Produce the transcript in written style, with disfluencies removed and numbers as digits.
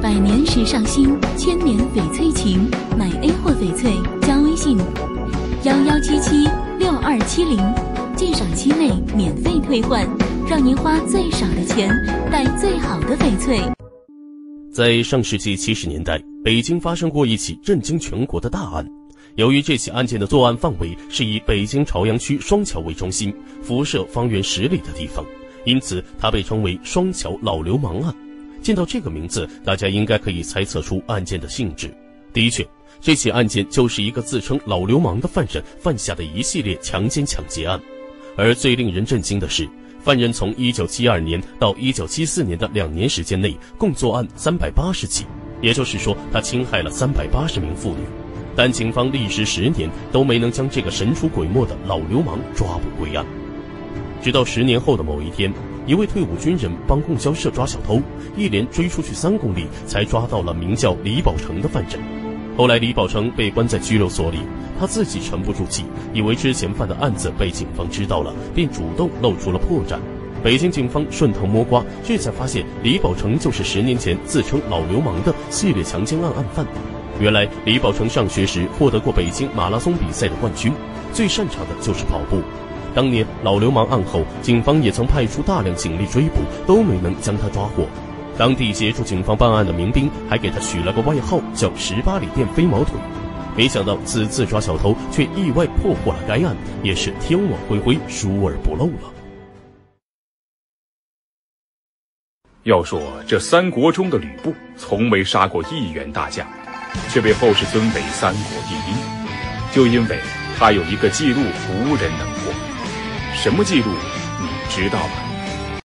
百年时尚新，千年翡翠情。买 A 货翡翠加微信11776270，鉴赏期内免费退换，让您花最少的钱带最好的翡翠。 在上世纪70年代，北京发生过一起震惊全国的大案。由于这起案件的作案范围是以北京朝阳区双桥为中心，辐射方圆10里的地方，因此它被称为双桥老流氓案。见到这个名字，大家应该可以猜测出案件的性质。的确，这起案件就是一个自称老流氓的犯人犯下的一系列强奸抢劫案。而最令人震惊的是，犯人从1972年到1974年的2年时间内，共作案380起，也就是说，他侵害了380名妇女。但警方历时10年都没能将这个神出鬼没的老流氓抓捕归案。直到10年后的某一天，一位退伍军人帮供销社抓小偷，一连追出去3公里，才抓到了名叫李宝成的犯人。后来李宝成被关在拘留所里，他自己沉不住气，以为之前犯的案子被警方知道了，便主动露出了破绽。北京警方顺藤摸瓜，这才发现李宝成就是10年前自称老流氓的系列强奸案案犯。原来李宝成上学时获得过北京马拉松比赛的冠军，最擅长的就是跑步。当年老流氓案后，警方也曾派出大量警力追捕，都没能将他抓获。当地协助警方办案的民兵还给他取了个外号，叫18里店飞毛腿。没想到此次抓小偷却意外破获了该案，也是天网恢恢，疏而不漏了。 要说这三国中的吕布从未杀过一员大将，却被后世尊为三国第一，就因为他有一个记录无人能破。什么记录你知道吗？